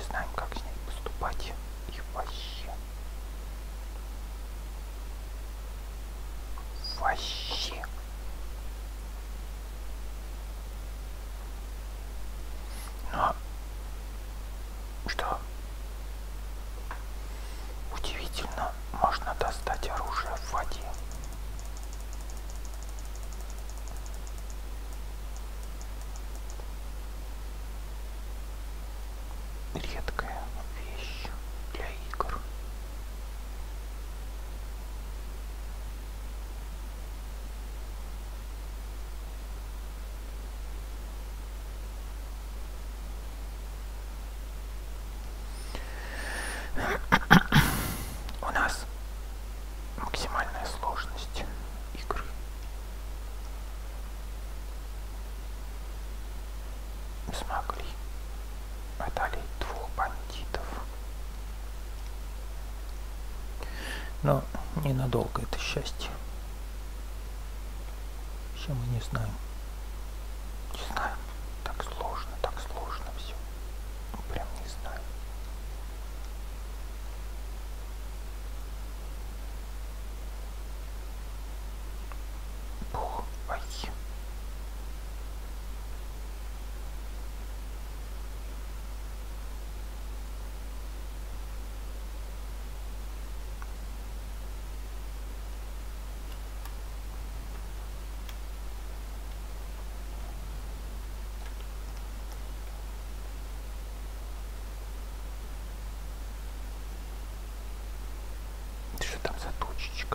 знаем, как с ней поступать. И вообще. Вообще. Но что удивительно, можно достать оружие в воде. Редкая вещь для игр. У нас максимальная сложность игры. Смогли одолеть 2 бандитов. Но ненадолго это счастье. Еще мы не знаем. Не знаем. Так сложно все. Прям не знаю. Бог, ай. Что там за точечка?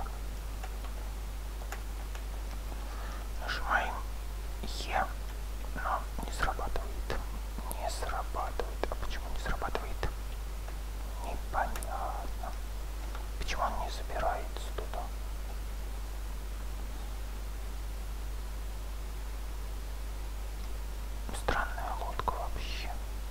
Нажимаем Е, но не срабатывает. Не срабатывает. А почему не срабатывает? Непонятно. Почему он не забирается туда? Странная лодка вообще.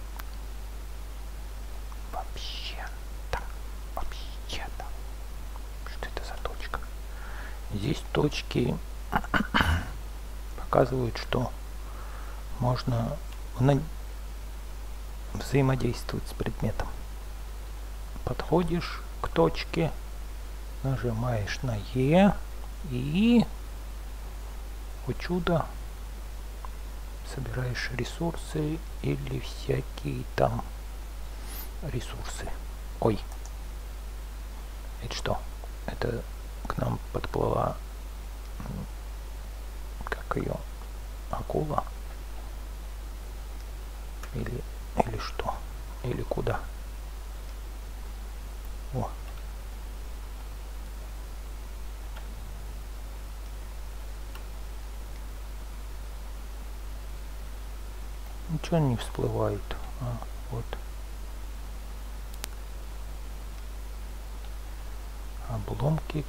Вообще-то. Вообще-то. Что это за точка? Здесь точки показывают, что можно взаимодействовать с предметом. Подходишь к точке, нажимаешь на Е и, о чудо, собираешь ресурсы или всякие там ресурсы. Ой, это что? Это к нам подплыла, как ее, акула? Или что? Или куда? О. Ничего не всплывает. А, вот. Обломки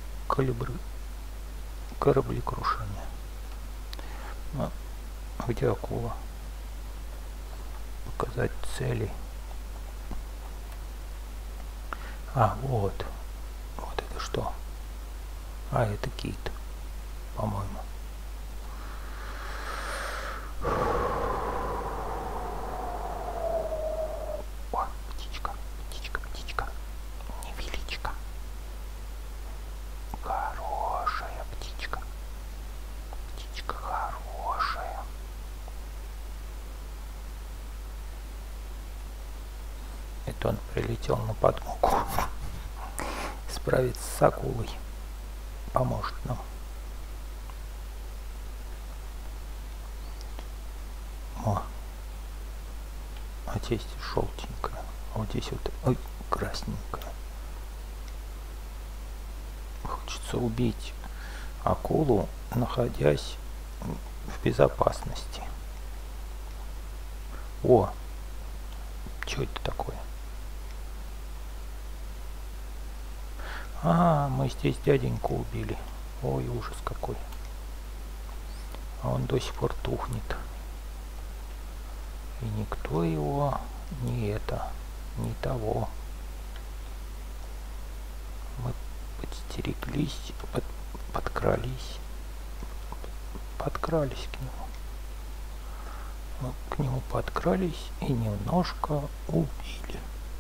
кораблекрушения. А где акула? Показать цели. А, вот. Вот это что? А, это кит, по-моему. О, птичка, птичка, птичка. Невеличка. Хорошая птичка. Птичка хорошая. Это он прилетел на подмогу. Справиться с акулой. Поможет нам. О. А здесь желтенькая. А вот здесь вот, ой, красненькая. Хочется убить акулу, находясь в безопасности. О, что это такое? А, мы здесь дяденьку убили. Ой, ужас какой. А он до сих пор тухнет. И никто его не того. Мы подстереглись, подкрались к нему. Мы к нему подкрались и немножко убили.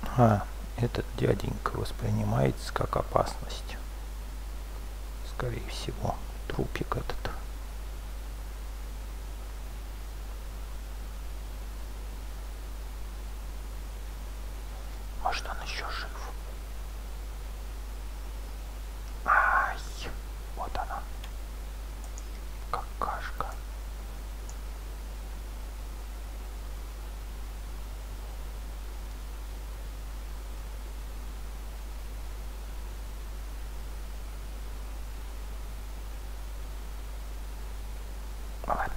А, этот дяденька воспринимается как опасность. Скорее всего, трупик этот. Может, он еще жив? Ай, вот она. Какашка. Ладно.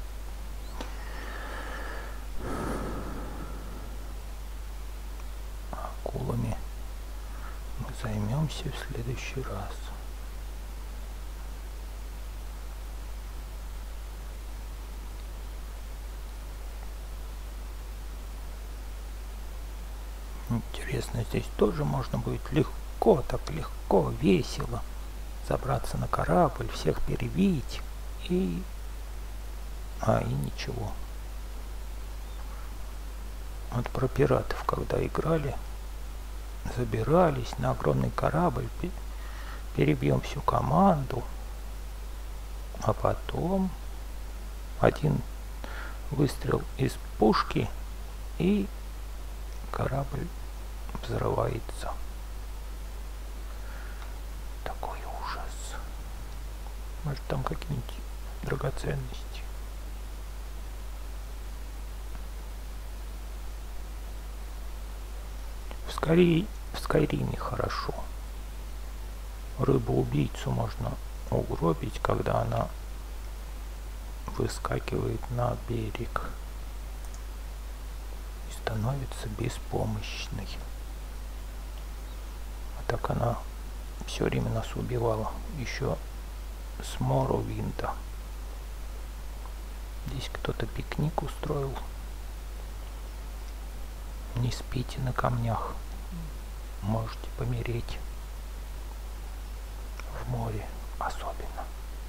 Акулами мы займемся в следующий раз. Интересно, здесь тоже можно будет легко, так легко, весело забраться на корабль, всех перебить и... и ничего. Вот про пиратов, когда играли, забирались на огромный корабль, перебьем всю команду, а потом один выстрел из пушки и корабль взрывается. Такой ужас. Может, там какие-нибудь драгоценности. В Скайриме хорошо. Рыбу-убийцу можно угробить, когда она выскакивает на берег и становится беспомощной. А так она все время нас убивала. Еще с Моровинда. Здесь кто-то пикник устроил. Не спите на камнях. Можете помереть. В море особенно.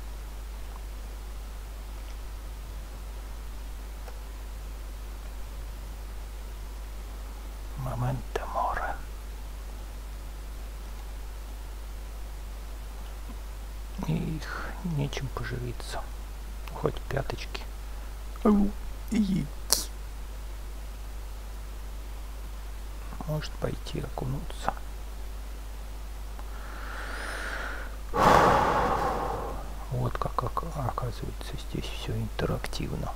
Моменто море. Их нечем поживиться. Хоть пяточки. Может пойти окунуться. Вот как оказывается здесь все интерактивно.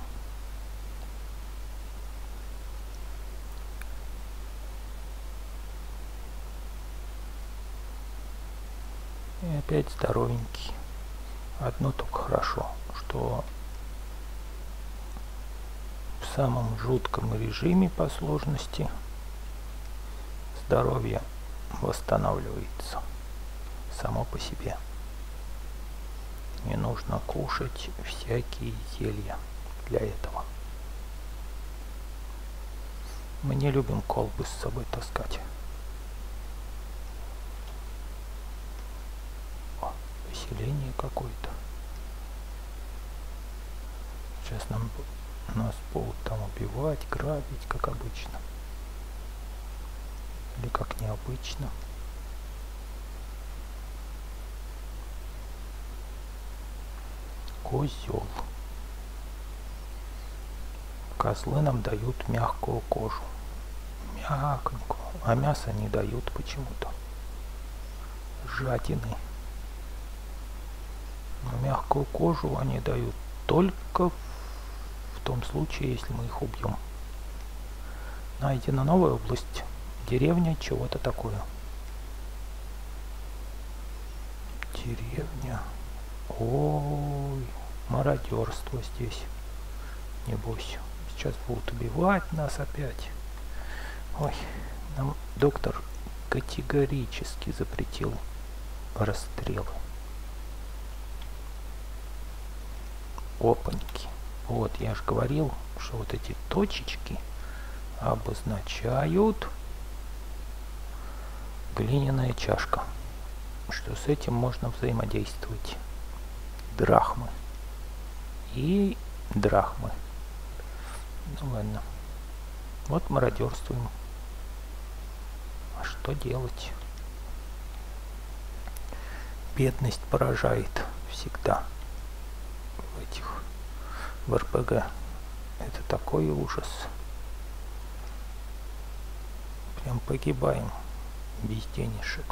И опять здоровенький. Одно только хорошо, что в самом жутком режиме по сложности здоровье восстанавливается само по себе. Не нужно кушать всякие зелья для этого. Мы не любим колбы с собой таскать. О, поселение какое-то. Сейчас нас будут там убивать, грабить, как обычно. Или как необычно. Козел. Козлы нам дают мягкую кожу. Мягонькую. А мясо не дают почему-то. Жадины. Но мягкую кожу они дают только в том случае, если мы их убьем. Найдена новая область. Деревня чего-то такое. Деревня. Ой, мародерство здесь. Небось. Сейчас будут убивать нас опять. Ой, нам доктор категорически запретил расстрелы. Опаньки. Вот, я же говорил, что вот эти точечки обозначают глиняная чашка. Что с этим можно взаимодействовать. Драхмы. И драхмы. Ну ладно. Вот мародерствуем. что делать? Бедность поражает всегда в РПГ. Это такой ужас. Прям погибаем без денежек.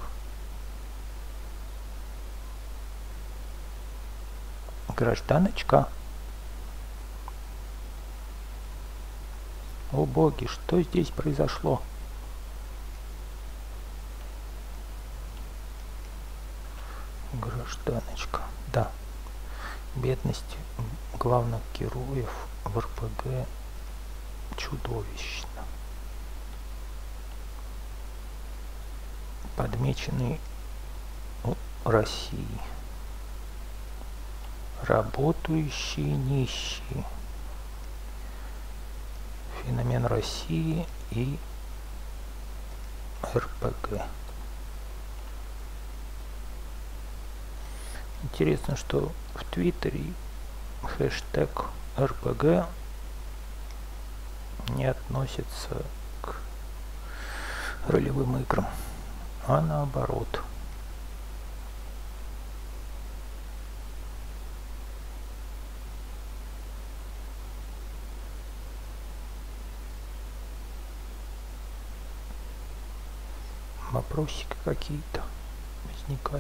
Гражданочка. О боги, что здесь произошло? Гражданочка. Да. Бедность главных героев в РПГ чудовищно. Подмеченный России. Работающие нищие. Феномен России и РПГ. Интересно, что в Твиттере хэштег РПГ не относится к ролевым играм, а наоборот. Вопросики какие-то возникают.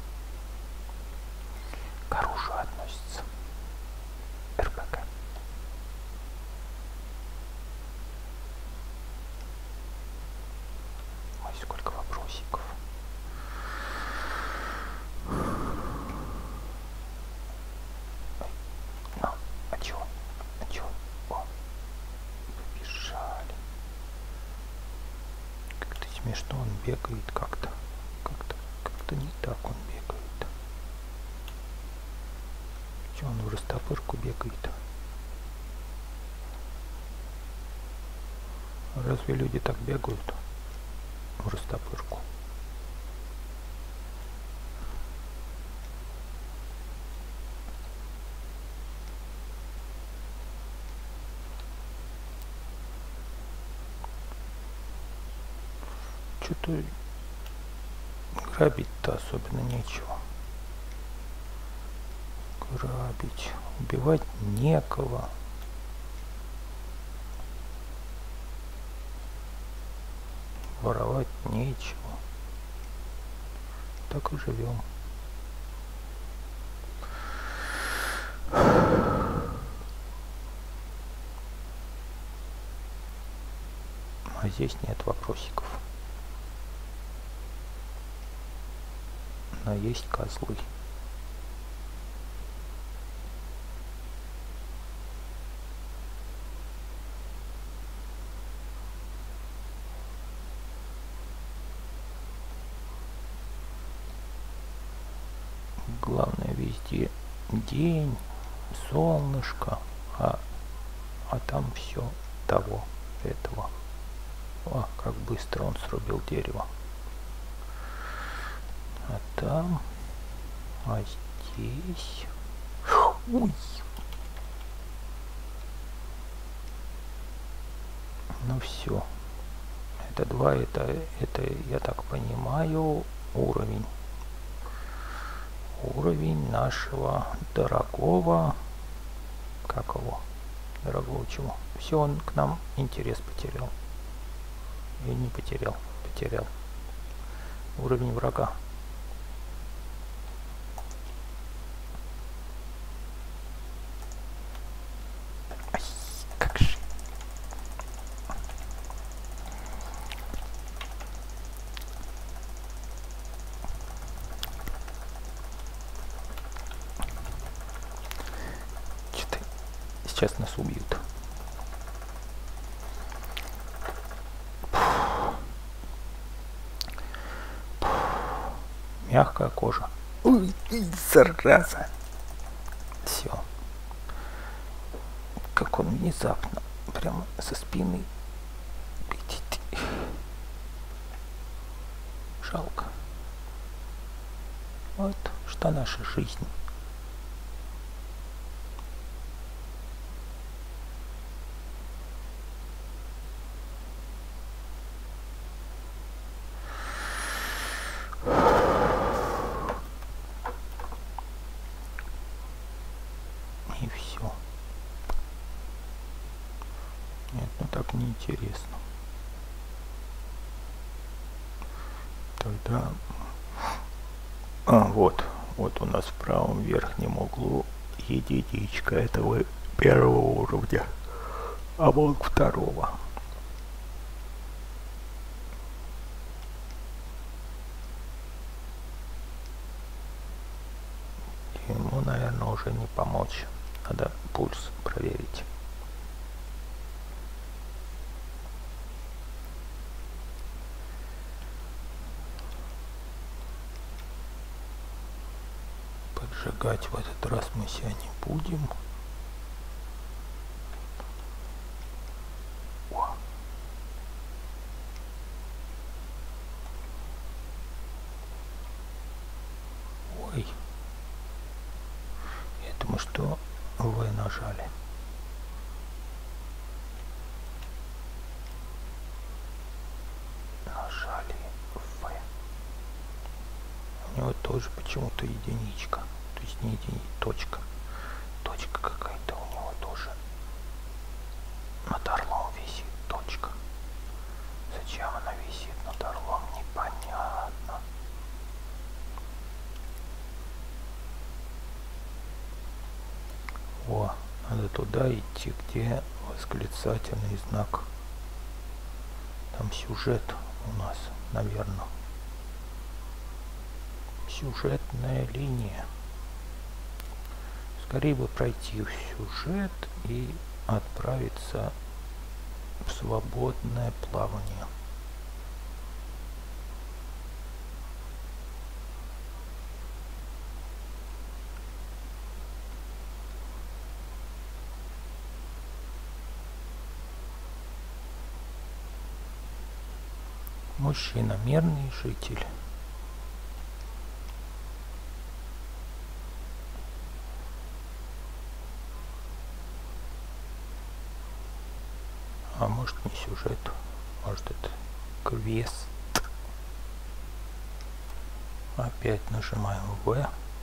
К оружию относится РПГ. Ой, сколько вопросиков. А чё? О, побежали. Как-то смешно он бегает как-то. Как-то не так он бегает. Чё он в растопырку бегает? Разве люди так бегают в растопырку? Что-то грабить-то особенно нечего. Грабить. Убивать некого. Воровать нечего. Так и живем. А здесь нет вопросиков. Но есть козлы. Главное, везде день, солнышко, а там все того, этого. О, как быстро он срубил дерево. А там, а здесь... Ой! Ну все. Это 2, это, я так понимаю, уровень нашего дорогого, как его, дорогого чего? Все, он к нам интерес потерял. И не потерял. Уровень врага. Ай, как же. Сейчас нас убьют. Мягкая кожа. Ой, зараза. Все. Как он внезапно прямо со спины. Жалко. Вот что наша жизнь. это неинтересно. Тогда... вот у нас в правом верхнем углу единичка этого первого уровня, а вот второго. Ему, наверное, уже не помочь. Надо пульс проверить. Поджигать в этот раз мы себя не будем. Ой. Это мы что? Вы нажали. Нажали В. У него тоже почему-то единичка. То есть не единичка, точка. Точка какая-то у него тоже. Над орлом висит точка. Зачем она висит над орлом, непонятно. О, надо туда идти, где восклицательный знак. Там сюжет у нас, наверное. Сюжетная линия. Скорее бы пройти в сюжет и отправиться в свободное плавание. Мужчина, мирный житель. А может не сюжет, может это квест. Опять нажимаем В.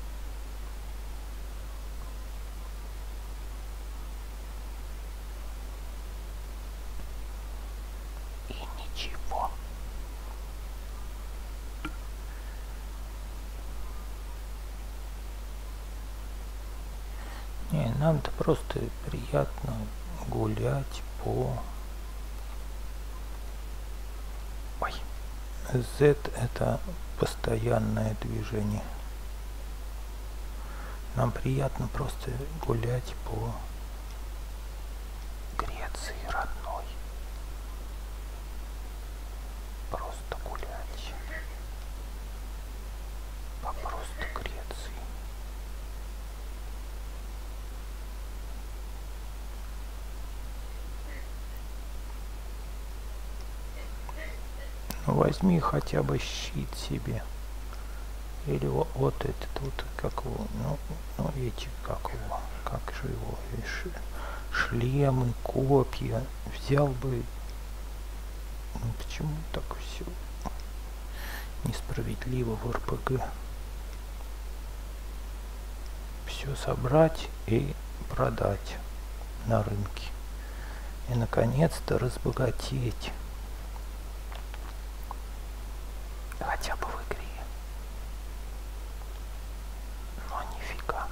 И ничего. Не, нам-то просто приятно гулять по... Ой. Z это постоянное движение. Нам приятно просто гулять по Греции родной. Просто гулять. По просто Греции. Ну, возьми хотя бы щит себе. Или вот этот вот, как его, ну эти, как его, как же его, шлемы, копья. Взял бы, ну почему так все несправедливо в РПГ? Все собрать и продать на рынке. И наконец-то разбогатеть. Хотя бы в игре. Но нифига.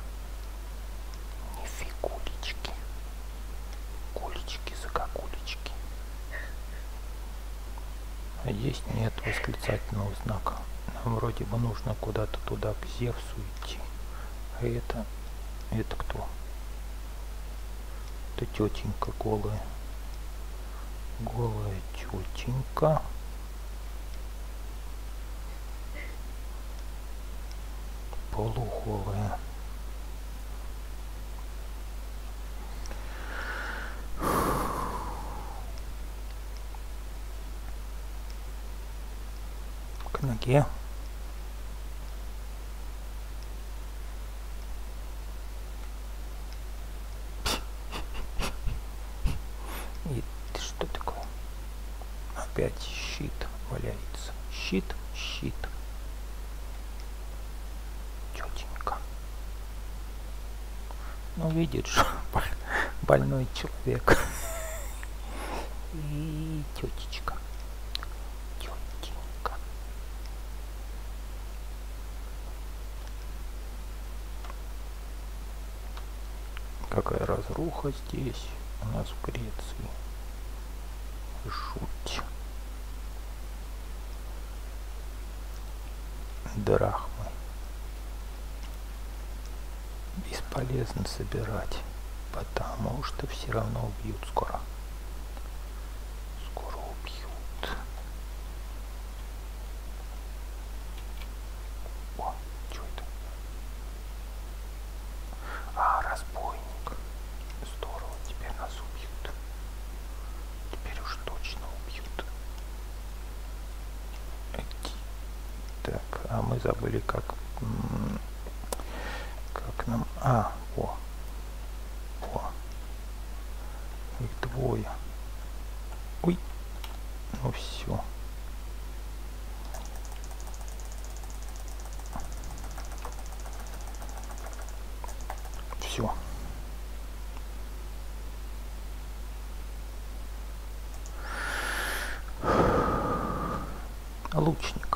Нифигулечки. Кулечки за какулечки. А здесь нет восклицательного знака. Нам вроде бы нужно куда-то туда к Зевсу идти. А это кто? Это тетенька голая. Голая тетенька. Полуголая. К ноге. И что такое? Опять щит валяется. Щит. Ну, видит, что больной человек. И тетечка. Тетенька. Какая разруха здесь у нас в Греции. Жуть. Драхмы. Бесполезно собирать, потому что все равно убьют скоро. Скоро убьют. О, что это? А, разбойник. Здорово, теперь нас убьют. Теперь уж точно убьют. Так, а мы забыли, как нам... А, о. Их двое. Ой. Ну все. Все. Лучник.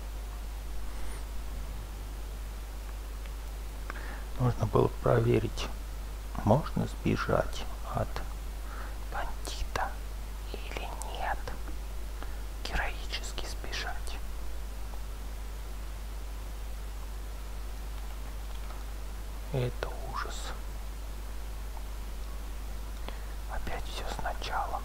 Нужно было проверить, можно сбежать от бандита или нет. Героически сбежать. Это ужас. Опять все сначала.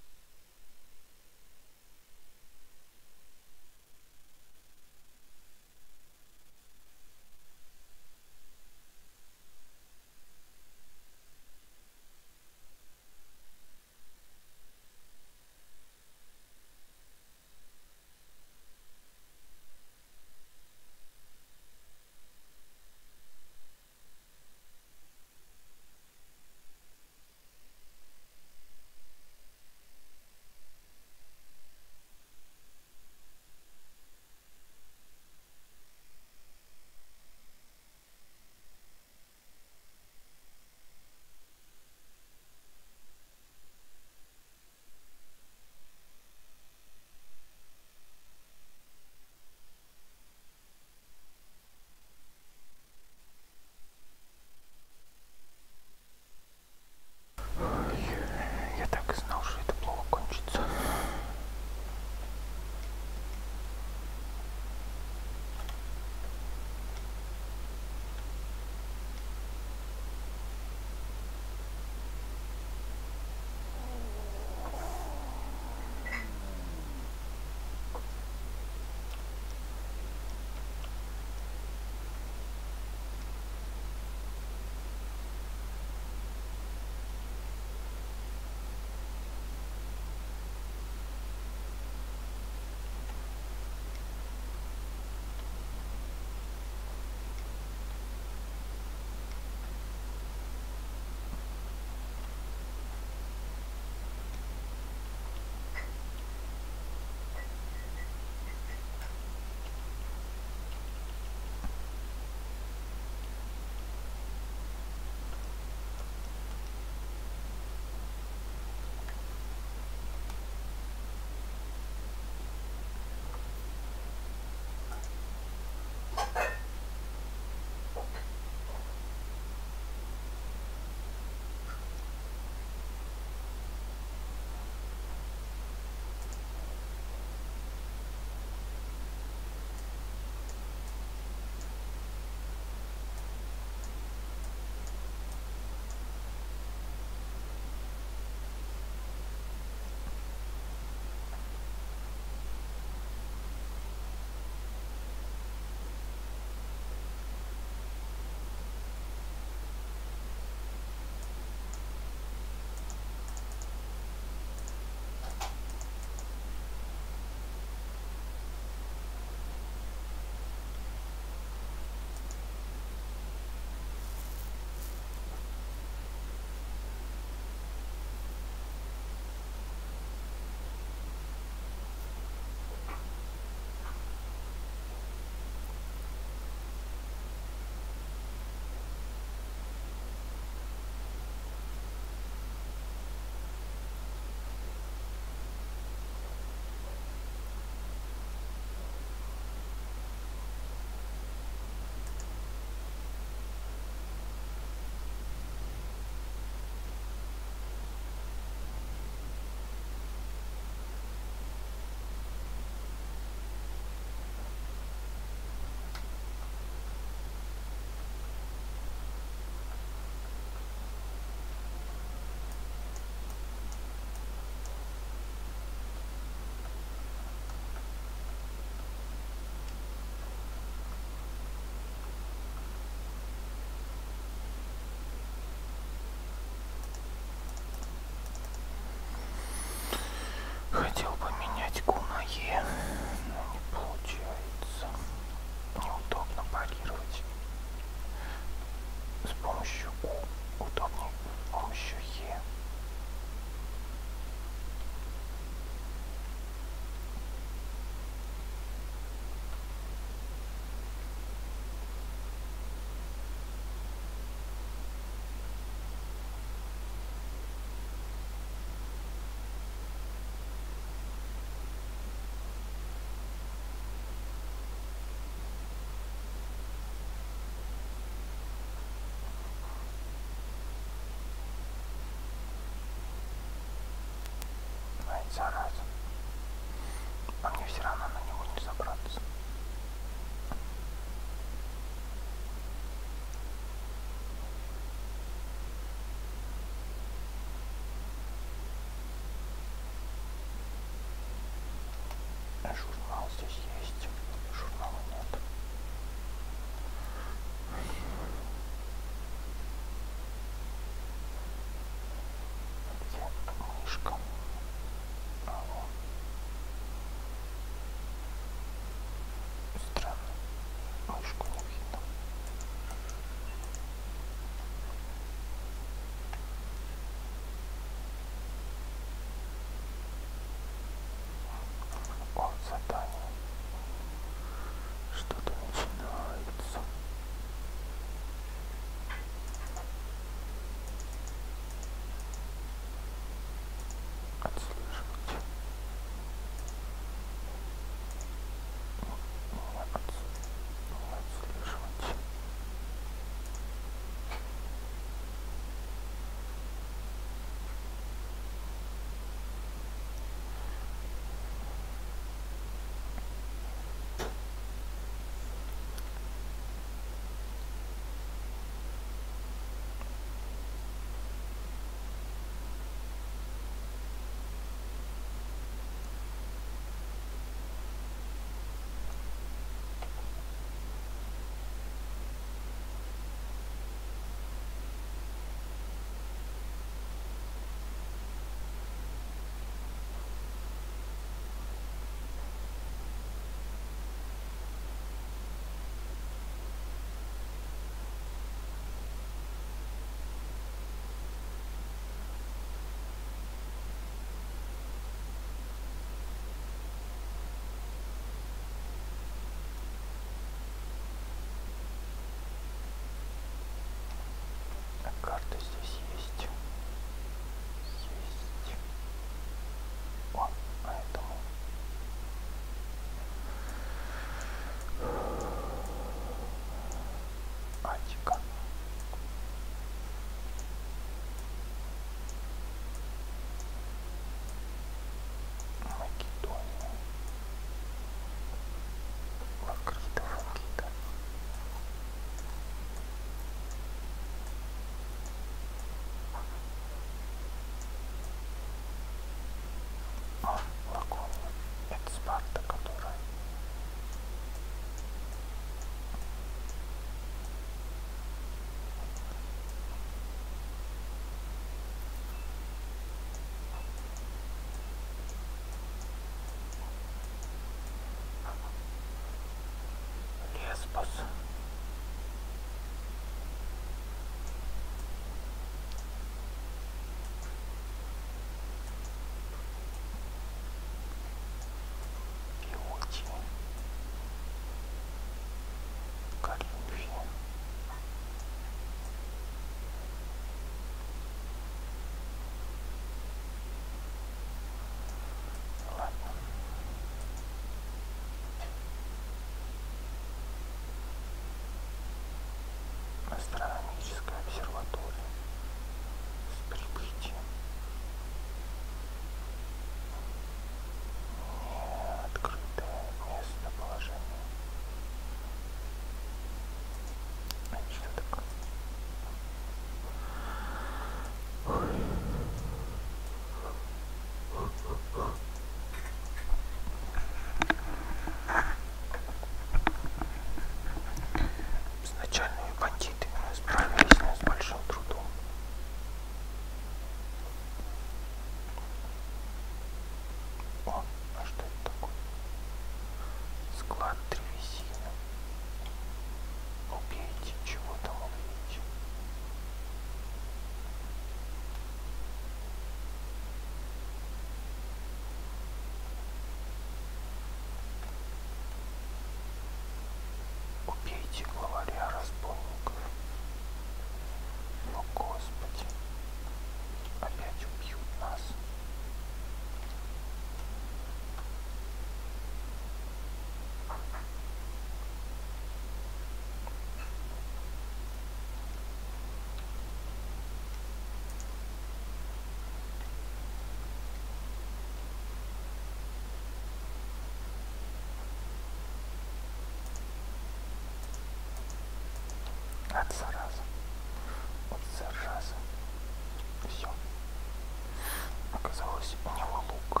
От зараза. Вот зараза. Все. Оказалось, у него лук.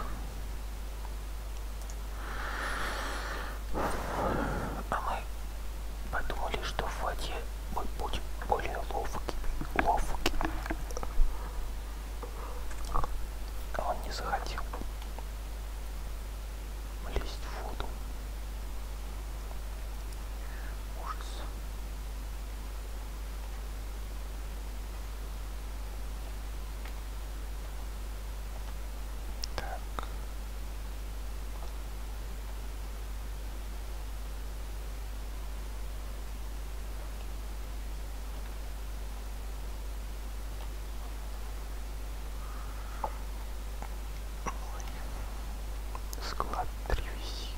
А мы подумали, что в воде мы будем более ловкими. А он не захотел лезть в воду. Ужас. Так. Склад древесины.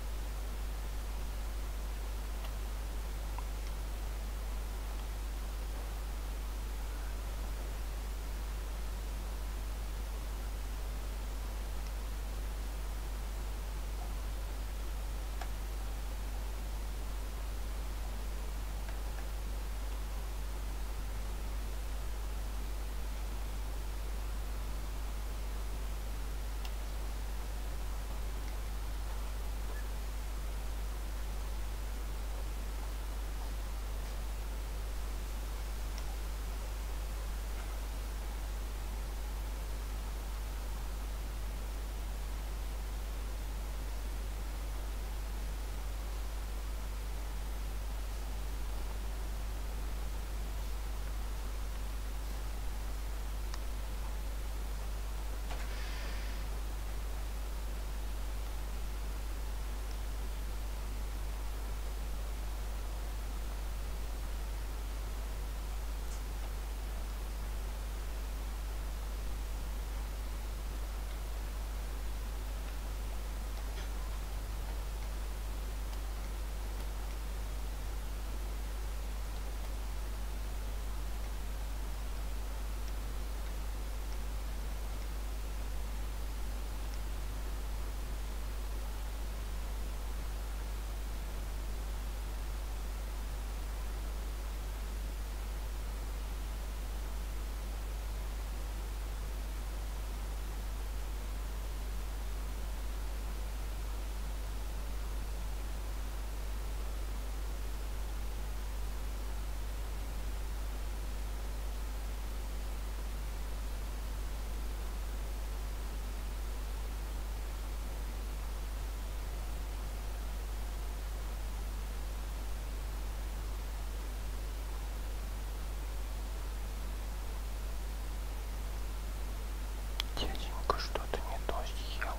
Дяденька что-то не то съел.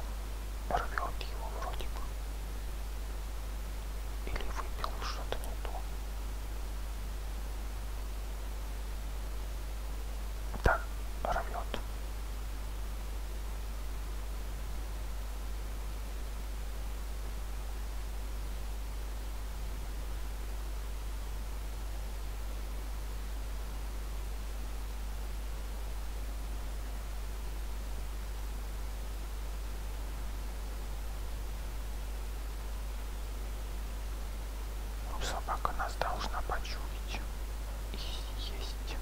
Рвет его вроде бы. Или выпил что-то не то. Да, рвет. Собака нас должна почуять и съесть.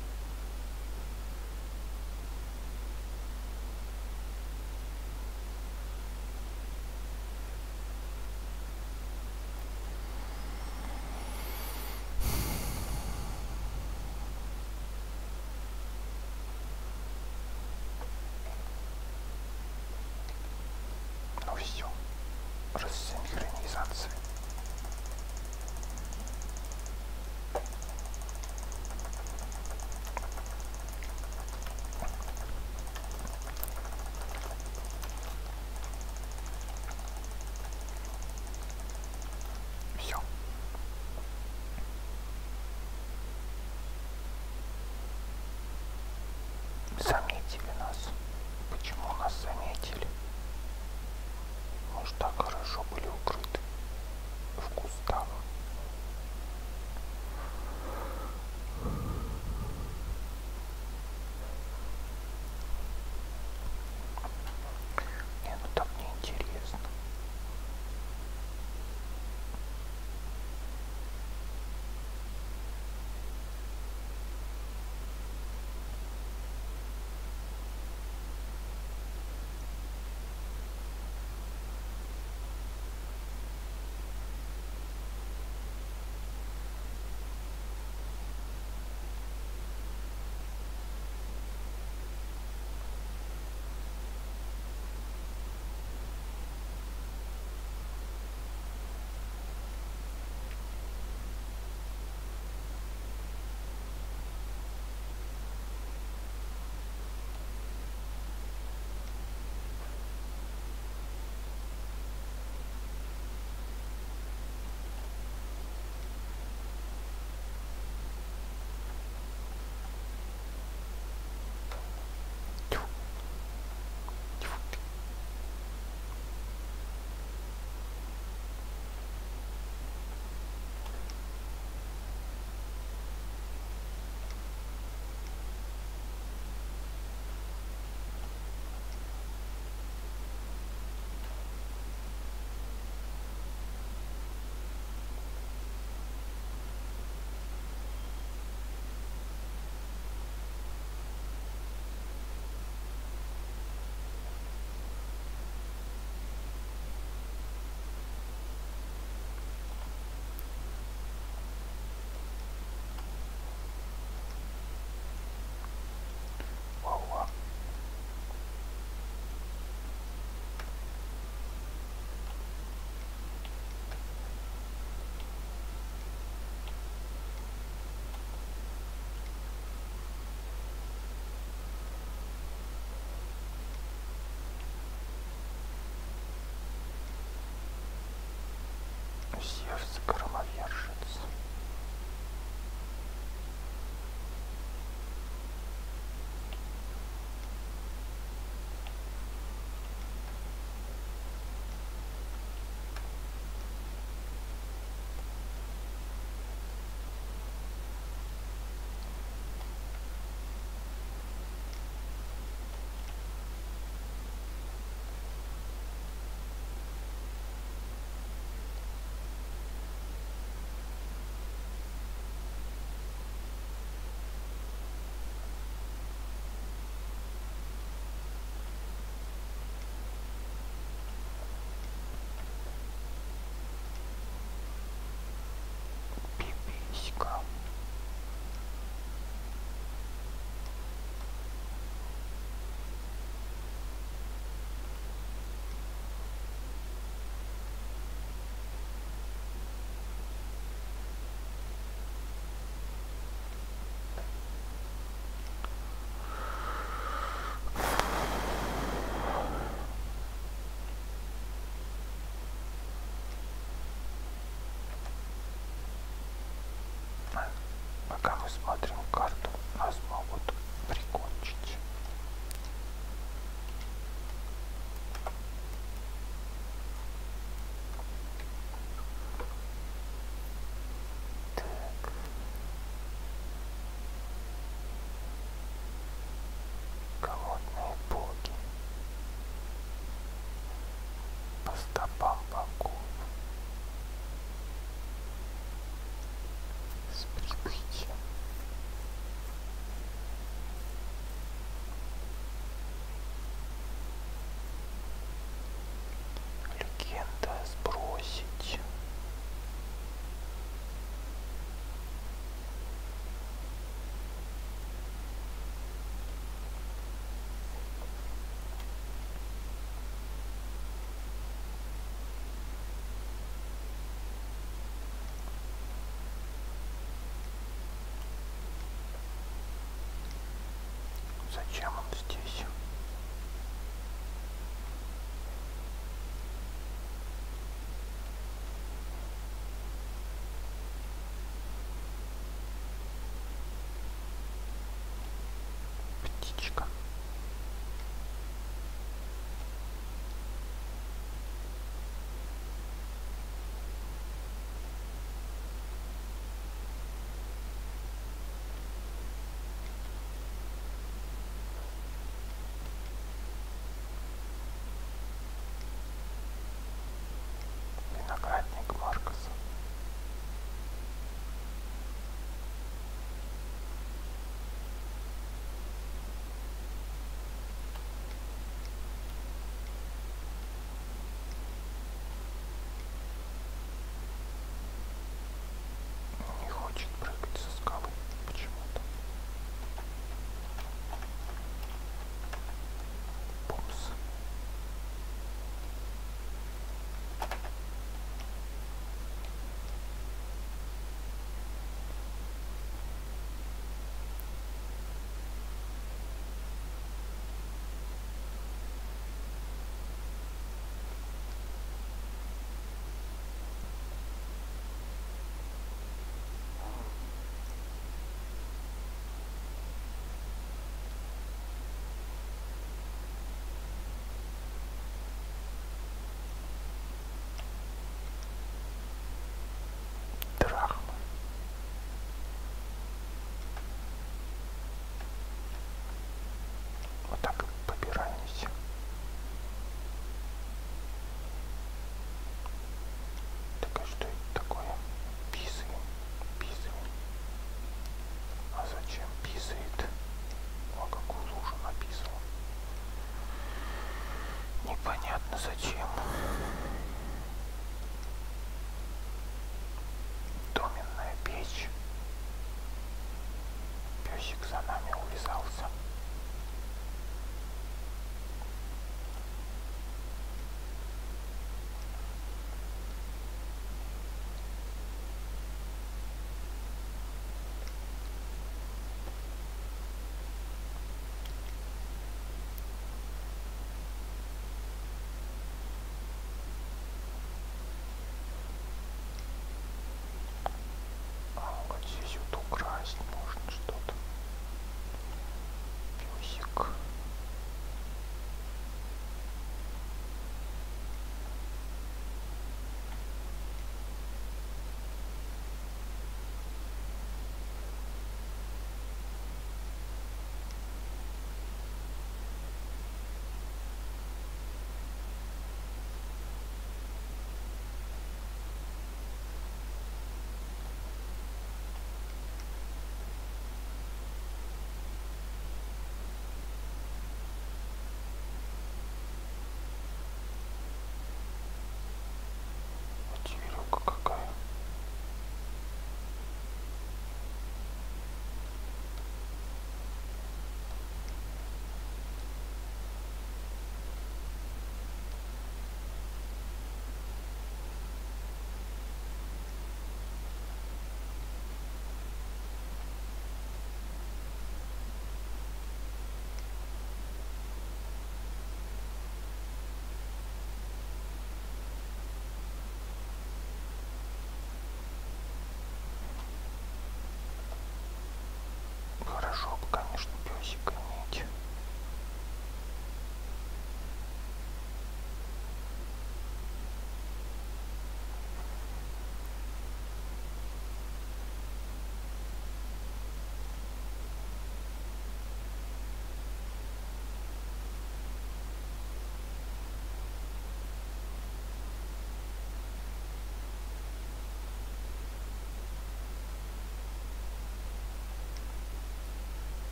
Ну все, рассинхронизация. Все. Заметили нас. Почему нас заметили? Мы ж так хорошо были укрыты в кустах. Не, ну так неинтересно.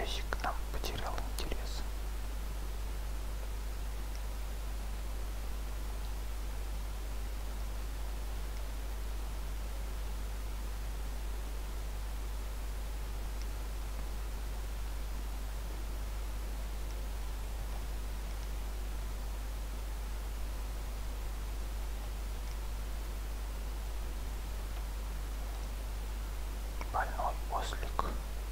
Песик к нам потерял интерес. Больной ослик.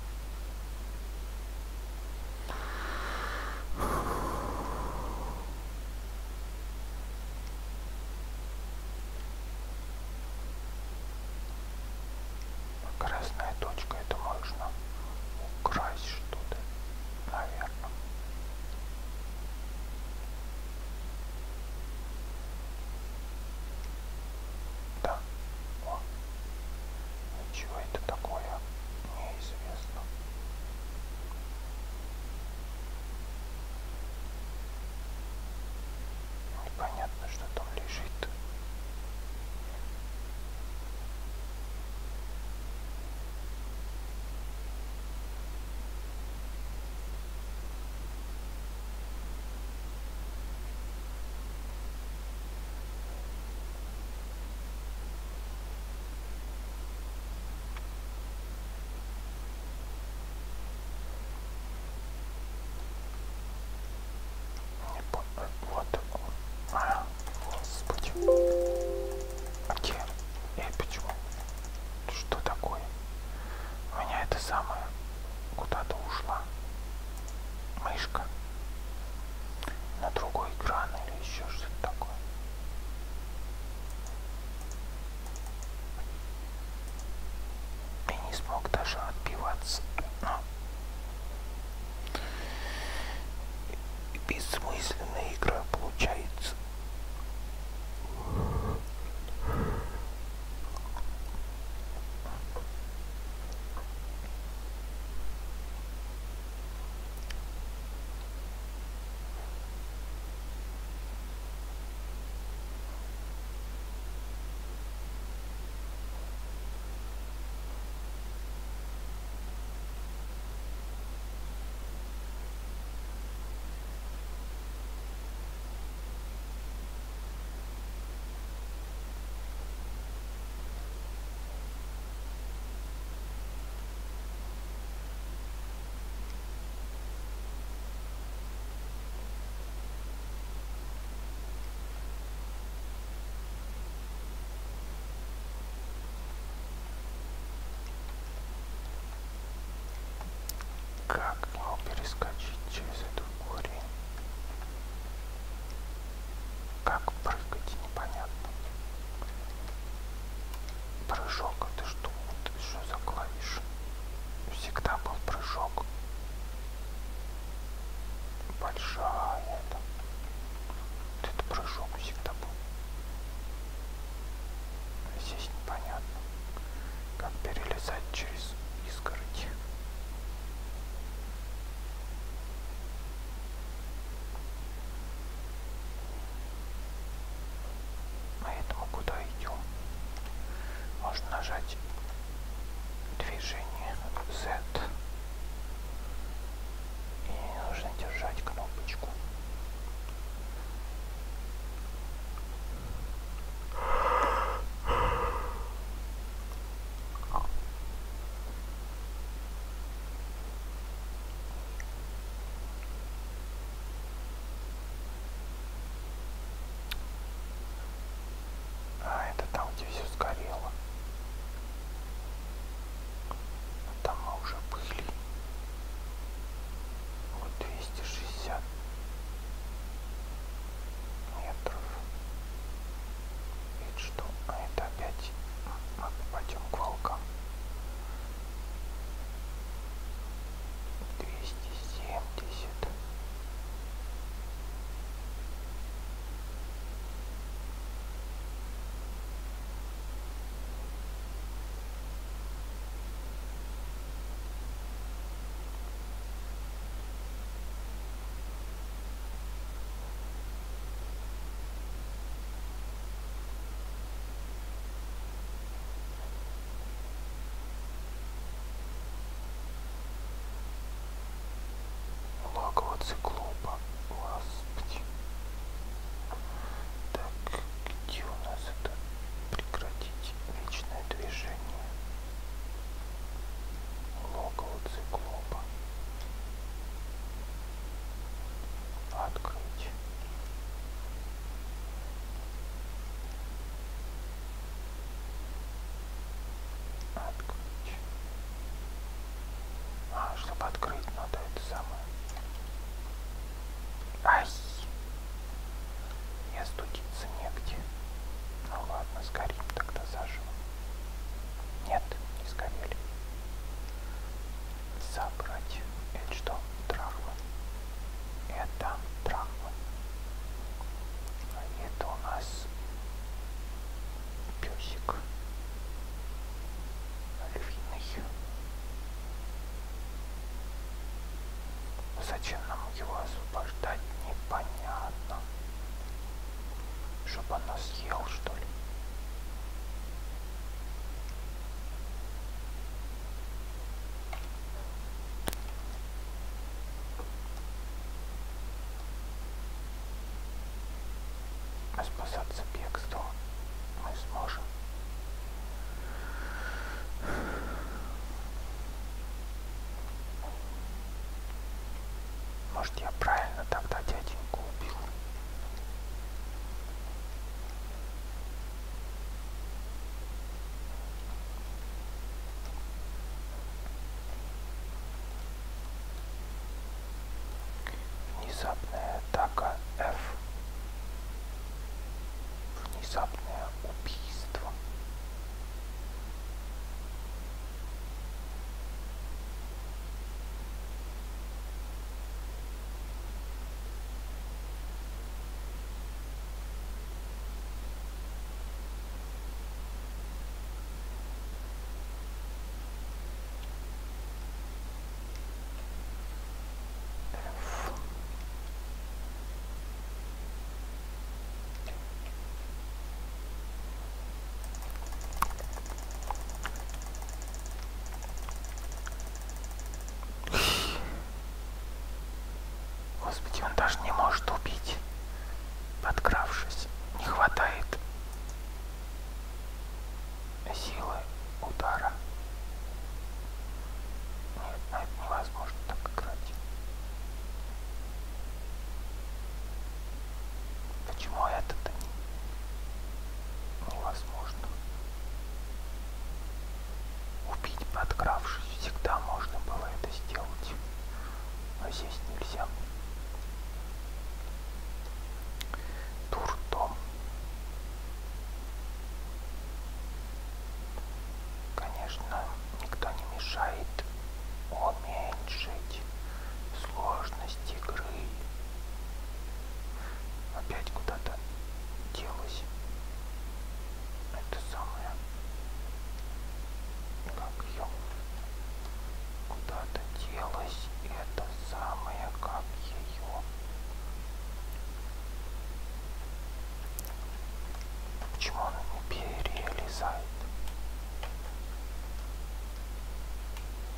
Красная точка, это можно украсть что-то, наверное. Да. О. Ничего это такое, неизвестно. Непонятно, что там лежит. Вот. А, господи. Где? Почему? Что такое? У меня это самое куда-то ушла. Мышка. На другой экран или еще что-то такое. И не смог даже отбиваться. Бессмысленная игра получается. открыть, надо это самое. Ай! И остудиться негде. Ну ладно, сгорим тогда заживо. Нет, не сгорели. Забрать. Это что? Драхма. Это драхма. А это у нас песик. Львиный. Зачем нам его освобождать, непонятно. Чтоб он нас съел, что ли? А спасаться бегством мы сможем. Может, я правильно тогда дяденьку убил? Внезапная атака F. Внезапное убийство. Господи, он даже не может убить, подкравшись. Не хватает силы удара. Нет, на это невозможно так играть. Почему это-то невозможно? Убить, подкравшись, всегда можно было это сделать. А здесь нельзя. Дурдом. Конечно, никто не мешает уменьшить сложность игры. Опять куда-то делась. Это самое. Как ее? Куда-то делась. Это самое, как ее. Почему она не перелезает?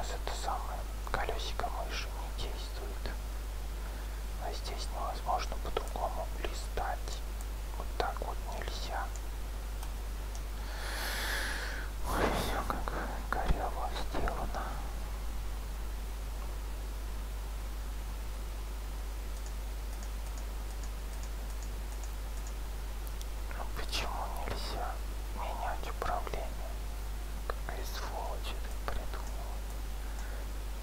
нас это самое колесико мыши не действует. А здесь невозможно по-другому листать. Вот так вот нельзя. Ой, все как коряво сделано. Ну почему нельзя менять управление? Какая сволочь это придумала.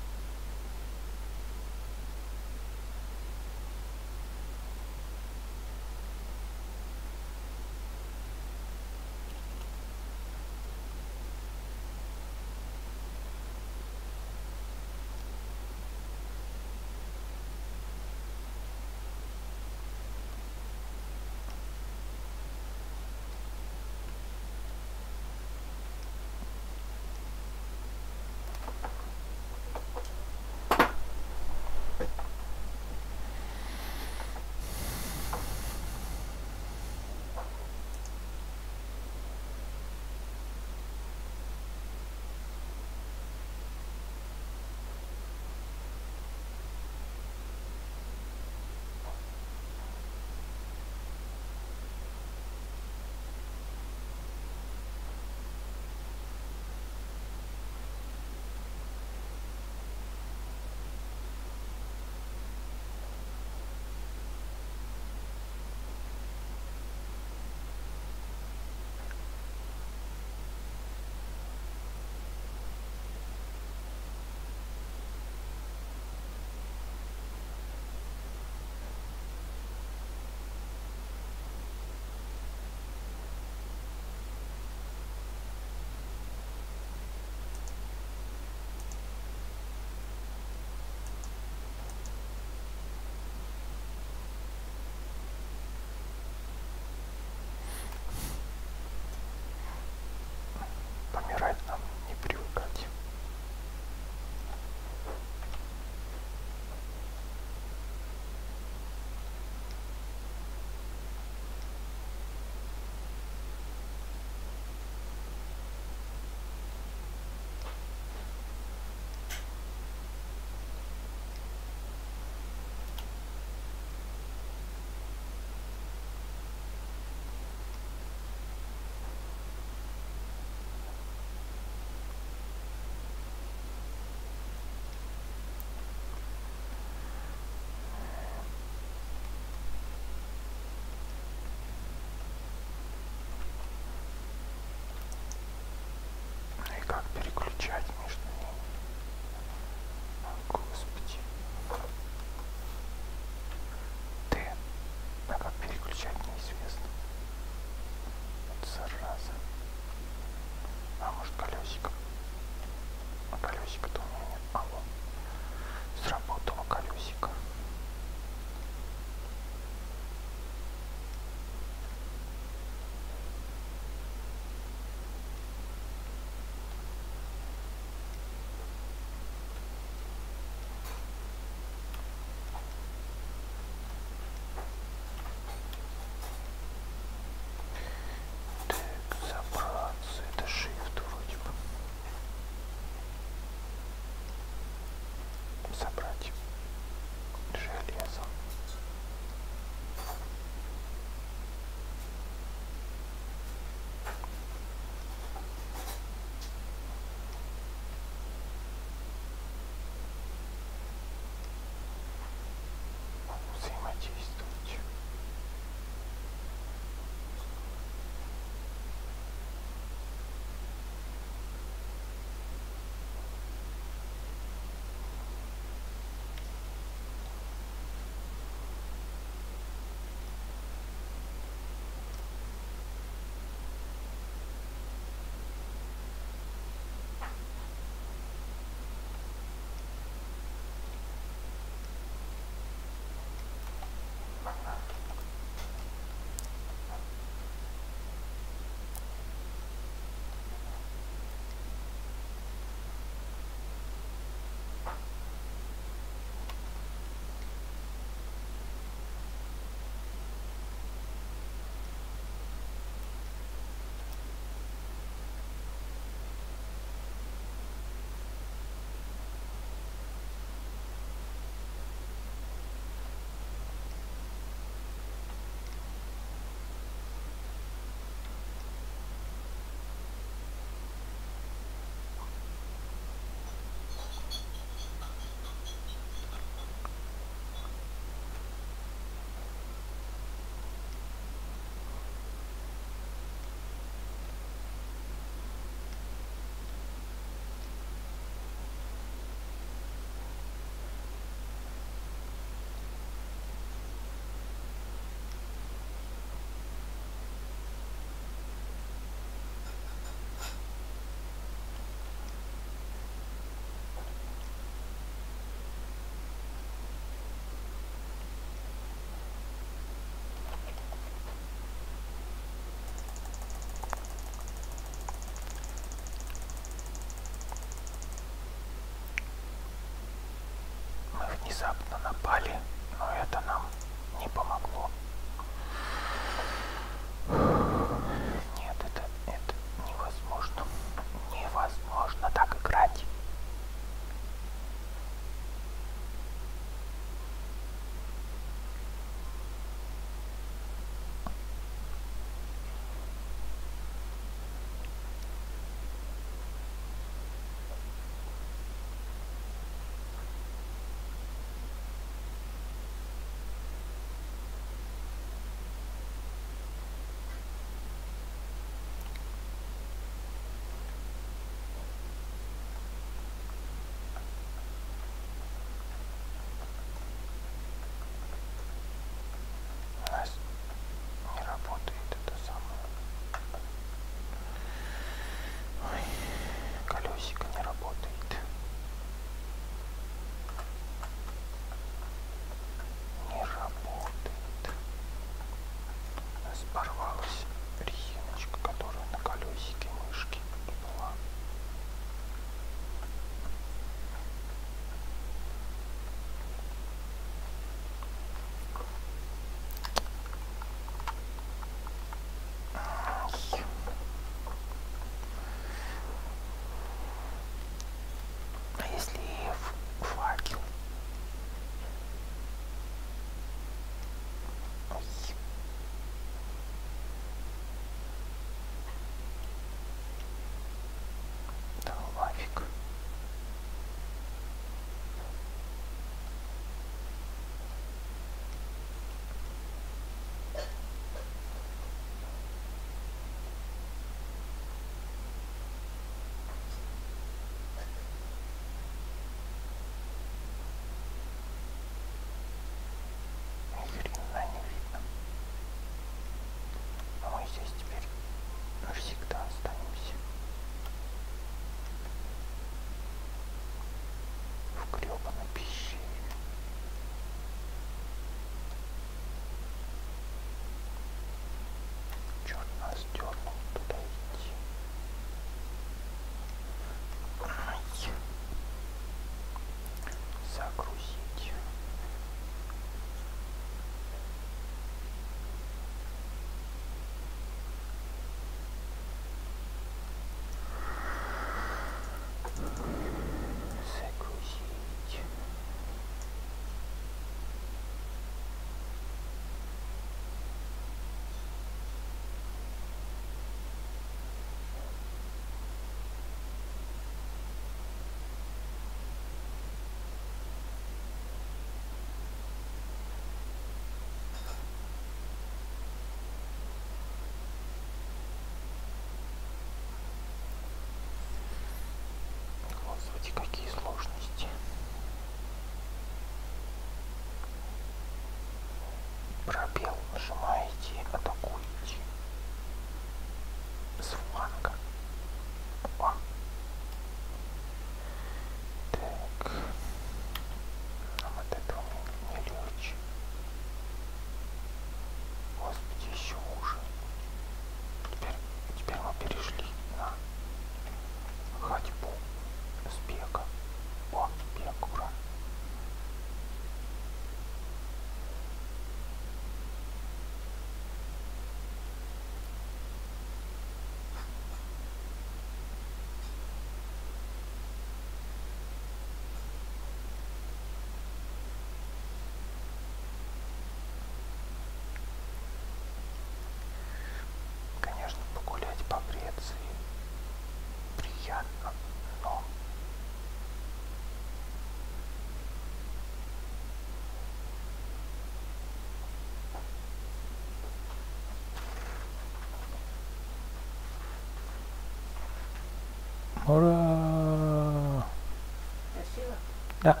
Ура! Красиво? Да.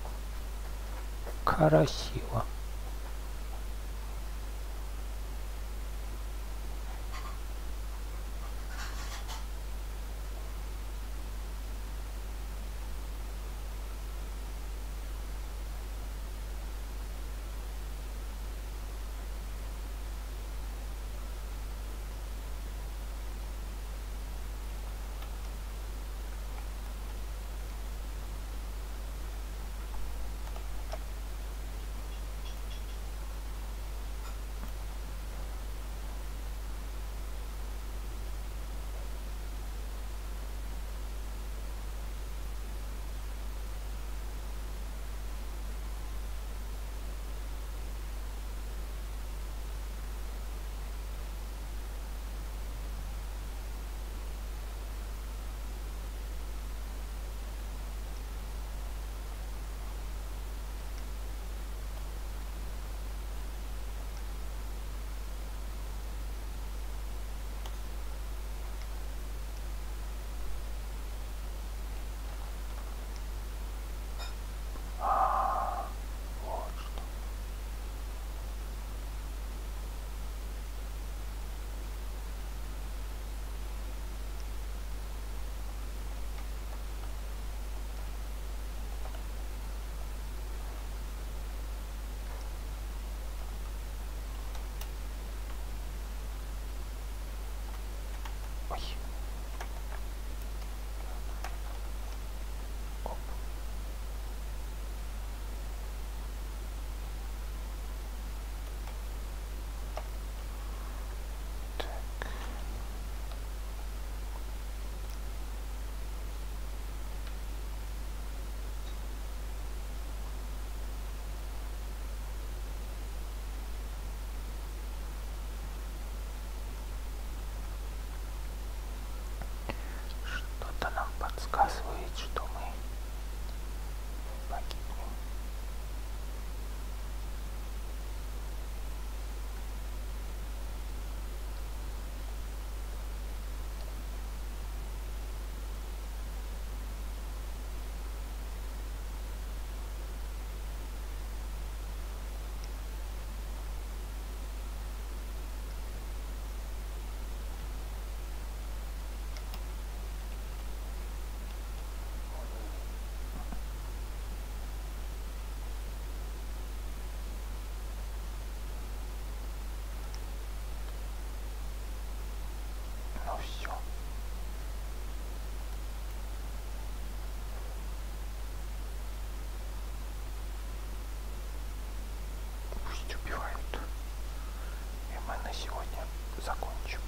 Красиво. Вот что. Ой. Оп. Так. Что-то нам подсказывает, что мы погибнем. Ну все. Пусть убивают. И мы на сегодня закончим.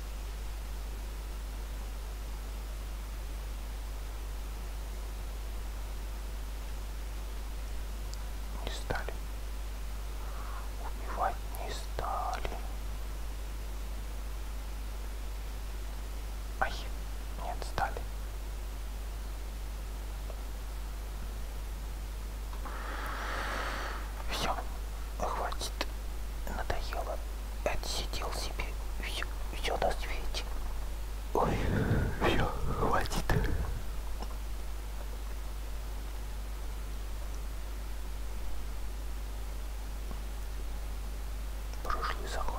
Не стали. Убивать не стали. Ай, нет, стали. Все, хватит. Надоело. Отсидел себе. Все на свете. Ой, все, хватит. Прошлый заход.